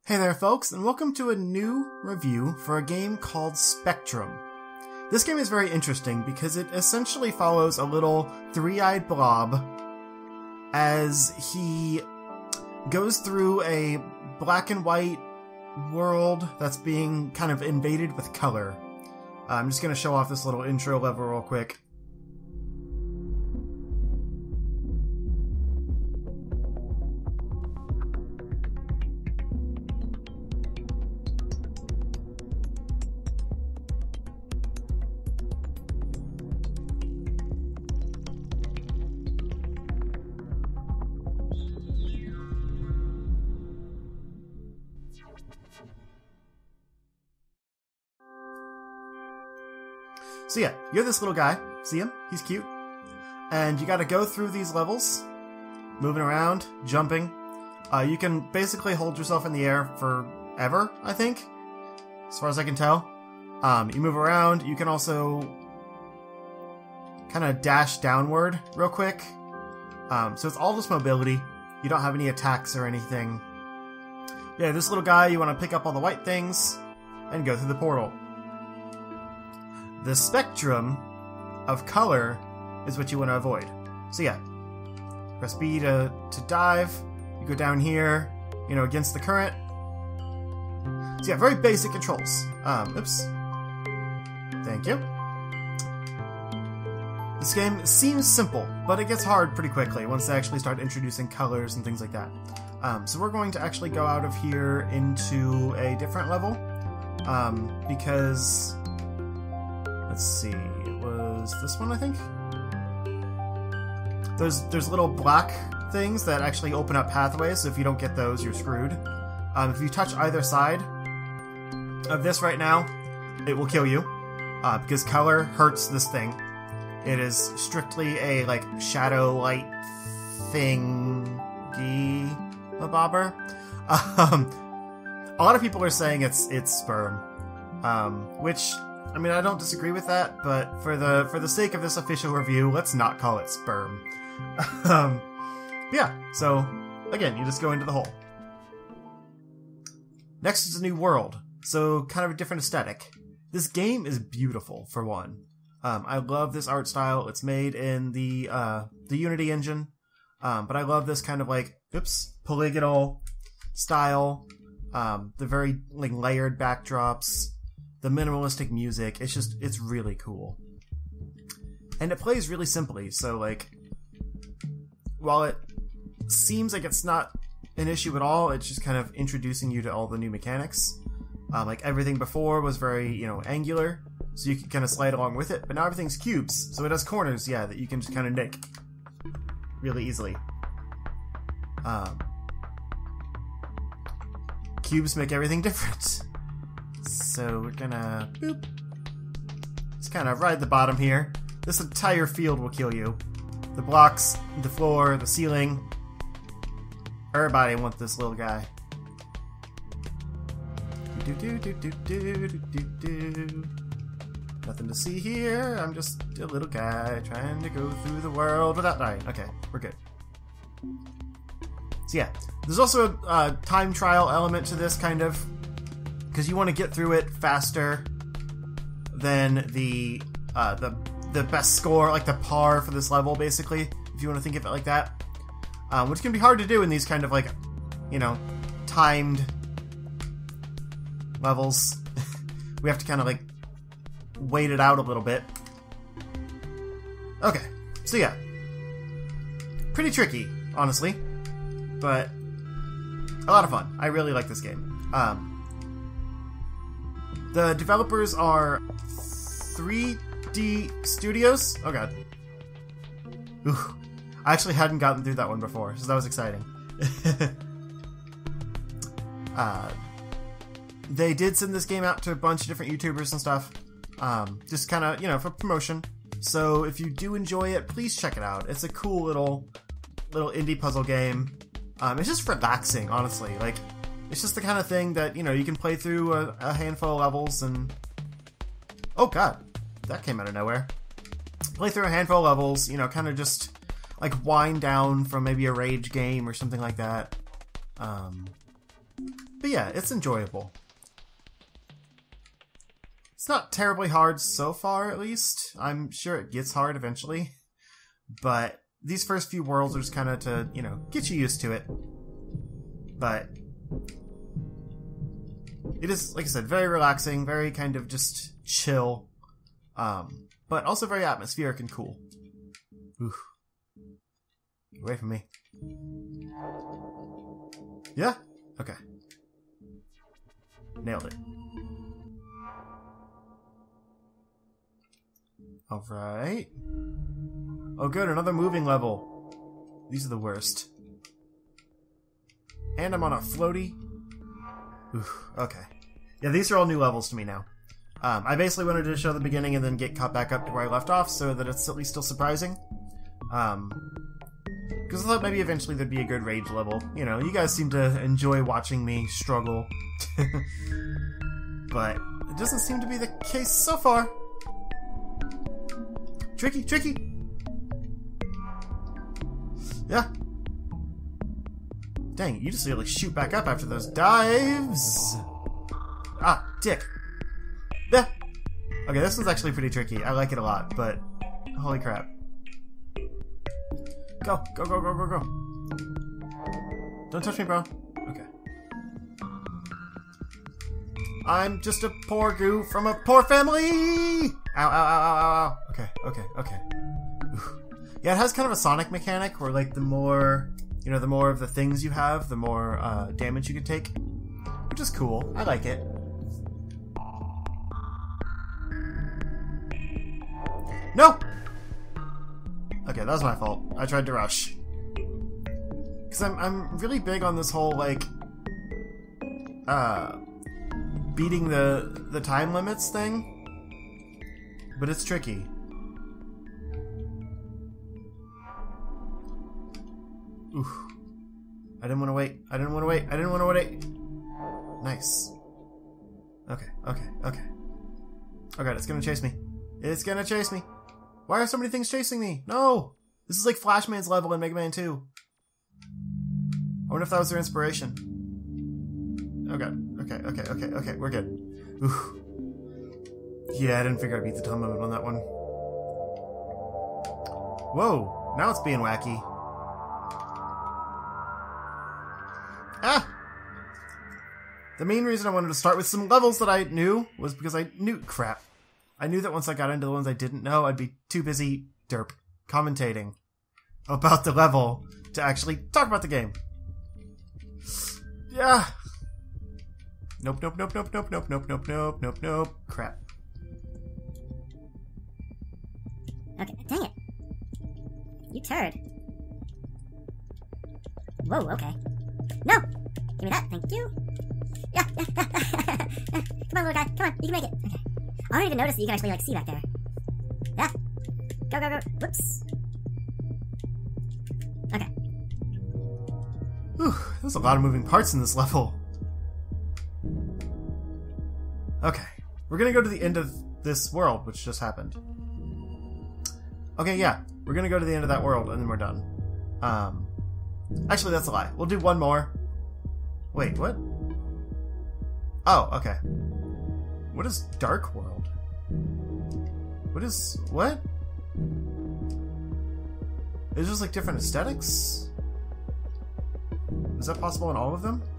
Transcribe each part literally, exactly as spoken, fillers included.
Hey there folks, and welcome to a new review for a game called Spectrum. This game is very interesting because it essentially follows a little three-eyed blob as he goes through a black and white world that's being kind of invaded with color. Uh, I'm just going to show off this little intro level real quick. So yeah, you're this little guy. See him? He's cute. And you gotta go through these levels, moving around, jumping. Uh, you can basically hold yourself in the air forever, I think, as far as I can tell. Um, you move around. You can also kind of dash downward real quick. Um, so it's all just mobility. You don't have any attacks or anything. Yeah, this little guy, you want to pick up all the white things and go through the portal. The spectrum of color is what you want to avoid. So yeah, press B to, to dive, you go down here, you know, against the current. So yeah, very basic controls. Um, oops. Thank you. This game seems simple, but it gets hard pretty quickly once they actually start introducing colors and things like that. Um, so we're going to actually go out of here into a different level, um, because... Let's see, it was this one, I think? There's, there's little black things that actually open up pathways, so if you don't get those, you're screwed. Um, if you touch either side of this right now, it will kill you, uh, because color hurts this thing. It is strictly a, like, shadow light thingy-mabobber. Um, a lot of people are saying it's, it's sperm, um, which... I mean, I don't disagree with that, but for the for the sake of this official review, let's not call it sperm. um, yeah, so, again, you just go into the hole. Next is a new world, so kind of a different aesthetic. This game is beautiful, for one. Um, I love this art style. It's made in the uh, the Unity engine, um, but I love this kind of like, oops, polygonal style, um, the very like layered backdrops, the minimalistic music. It's just, it's really cool. And it plays really simply, so like, while it seems like it's not an issue at all, it's just kind of introducing you to all the new mechanics. Um, like everything before was very, you know, angular, so you could kind of slide along with it, but now everything's cubes, so it has corners, yeah, that you can just kind of nick really easily. Um, cubes make everything different. So we're gonna boop. Just kind of ride the bottom here. This entire field will kill you. The blocks, the floor, the ceiling. Everybody wants this little guy. Do do do do do do do do. Nothing to see here. I'm just a little guy trying to go through the world without dying. Okay, we're good. So yeah, there's also a uh, time trial element to this, kind of. Because you want to get through it faster than the uh, the the best score, like the par for this level, basically, if you want to think of it like that. Um, which can be hard to do in these kind of like, you know, timed levels. We have to kind of like wait it out a little bit. Okay, so yeah, pretty tricky, honestly, but a lot of fun. I really like this game. Um, The developers are three D Studios. Oh god. Ooh. I actually hadn't gotten through that one before, so that was exciting. uh, they did send this game out to a bunch of different YouTubers and stuff. Um, just kind of, you know, for promotion. So if you do enjoy it, please check it out. It's a cool little, little indie puzzle game. Um, it's just relaxing, honestly. Like, it's just the kind of thing that, you know, you can play through a, a handful of levels and... Oh god, that came out of nowhere. Play through a handful of levels, you know, kind of just, like, wind down from maybe a rage game or something like that. Um, but yeah, it's enjoyable. It's not terribly hard so far, at least. I'm sure it gets hard eventually. But these first few worlds are just kind of to, you know, get you used to it. But it is, like I said, very relaxing, very kind of just chill. Um, but also very atmospheric and cool. Oof. Get away from me. Yeah? Okay. Nailed it. Alright. Oh good, another moving level. These are the worst. And I'm on a floaty. Oof, okay. Yeah, these are all new levels to me now. Um, I basically wanted to show the beginning and then get caught back up to where I left off so that it's at least still surprising. Um, because I thought maybe eventually there'd be a good rage level. You know, you guys seem to enjoy watching me struggle. But it doesn't seem to be the case so far. Tricky, tricky! Yeah. Dang, you just really shoot back up after those dives! Ah, dick. Yeah. Okay, this one's actually pretty tricky. I like it a lot, but holy crap. Go, go, go, go, go, go. Don't touch me, bro. Okay. I'm just a poor goo from a poor family! Ow, ow, ow, ow, ow, ow. Okay, okay, okay. Oof. Yeah, it has kind of a Sonic mechanic where, like, the more, you know, the more of the things you have, the more uh, damage you can take. Which is cool. I like it. No! Okay, that was my fault. I tried to rush. Because I'm, I'm really big on this whole, like, uh, beating the, the time limits thing. But it's tricky. Oof. I didn't want to wait. I didn't want to wait. I didn't want to wait. Nice. Okay, okay, okay. Oh god, it's gonna chase me. It's gonna chase me. Why are so many things chasing me? No! This is like Flashman's level in Mega Man two. I wonder if that was their inspiration. Oh god. Okay, okay, okay, okay. We're good. Oof. Yeah, I didn't figure I'd beat the time limit on that one. Whoa! Now it's being wacky. Ah! The main reason I wanted to start with some levels that I knew was because I knew- crap. I knew that once I got into the ones I didn't know, I'd be too busy, derp, commentating about the level to actually talk about the game. Yeah! Nope, nope, nope, nope, nope, nope, nope, nope, nope, nope, nope. Crap. Okay, dang it. You turd. Whoa, okay. No! Give me that, thank you. Yeah, yeah, yeah. Come on, little guy, come on, you can make it. Okay. I don't even notice that you can actually, like, see back there. Yeah. Go, go, go. Whoops. Okay. Whew, there's a lot of moving parts in this level. Okay, we're gonna go to the end of this world, which just happened. Okay, yeah, we're gonna go to the end of that world, and then we're done. Um, actually, that's a lie. We'll do one more. Wait, what? Oh, okay. What is Dark World? What is... what? Is just like different aesthetics? Is that possible in all of them?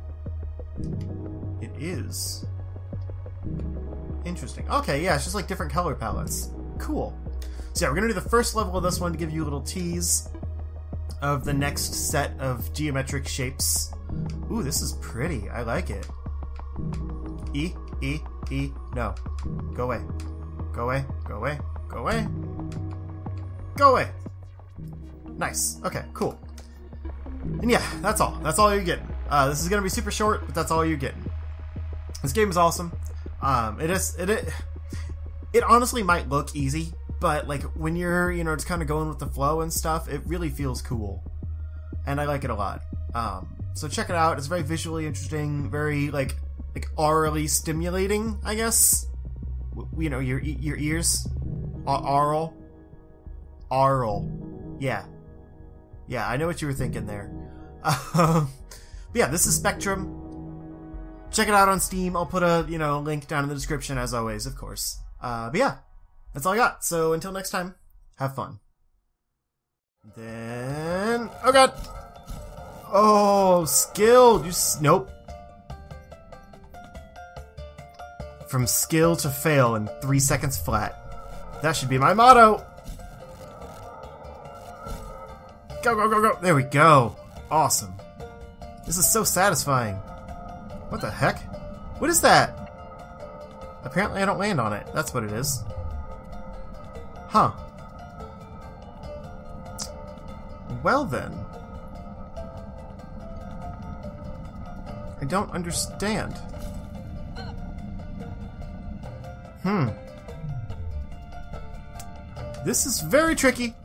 It is. Interesting. Okay, yeah, it's just like different color palettes. Cool. So yeah, we're gonna do the first level of this one to give you a little tease of the next set of geometric shapes. Ooh, this is pretty. I like it. E, E, E, no. Go away. Go away, go away, go away. Go away! Nice. Okay, cool. And yeah, that's all. That's all you're getting. Uh, this is gonna be super short, but that's all you're getting. This game is awesome. Um, it is, it, it, it honestly might look easy, but like when you're, you know, just kind of going with the flow and stuff, it really feels cool. And I like it a lot. Um, so check it out. It's very visually interesting, very like, like aurally stimulating, I guess. W you know, your, your ears. Aural. Aural. Yeah. Yeah, I know what you were thinking there. Um, but yeah, this is Spectrum. check it out on Steam. I'll put a, you know, link down in the description as always, of course. Uh, but yeah, that's all I got. So until next time, have fun. Then, oh god. Oh, skilled. You s nope. From skill to fail in three seconds flat. That should be my motto. Go, go, go, go. There we go. Awesome. This is so satisfying. What the heck? What is that? Apparently I don't land on it. That's what it is. Huh. Well then. I don't understand. Hmm. This is very tricky.